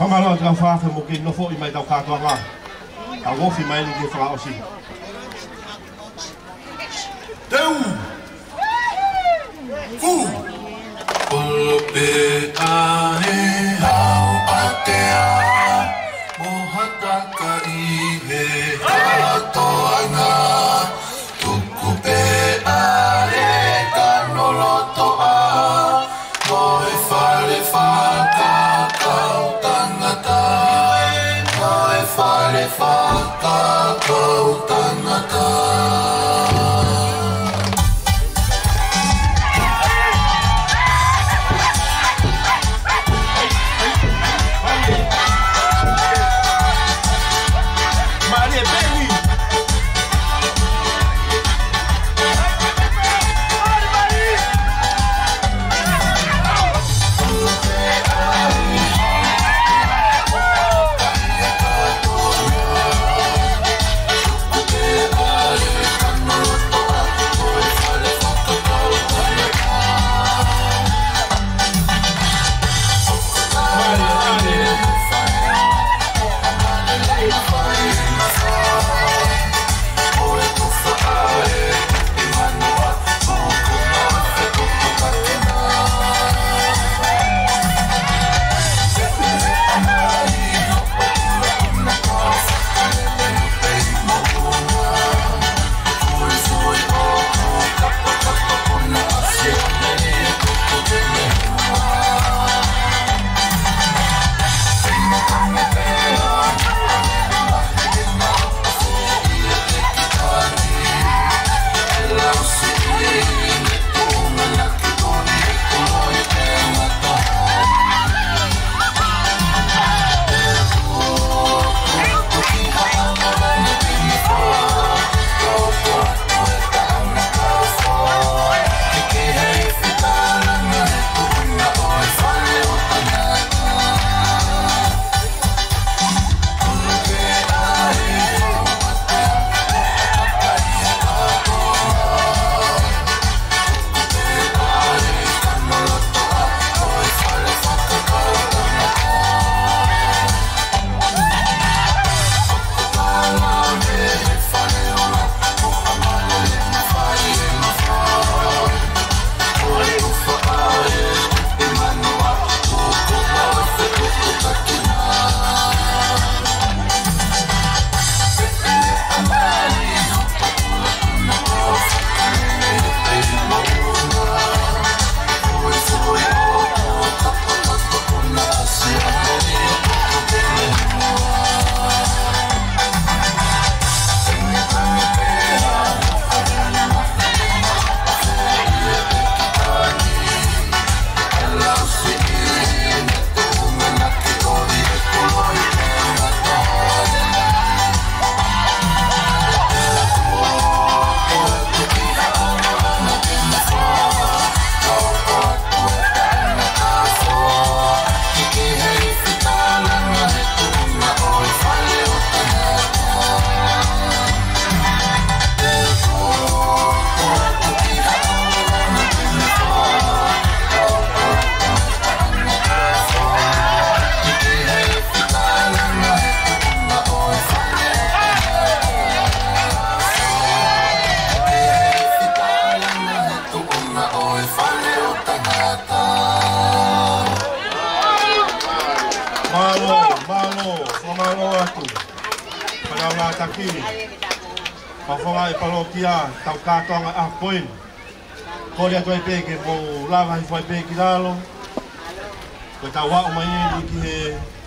Whamalo te whawha mo ki nofo I mai tau katoa ngā. Tau wofi mai ni ki whakaosi. Teu! Fu! Olope ae hau atea Mohataka ihe katoanga Tukupe ae kanolotoa Moe whare whakakau tangata Moe whare whakakau tangata Takini. Whawhanga I parokia, tau kātoanga a poin. Kore atu ai pēke mo lava I whai pēki lalo. Koe tau wao mai e ki he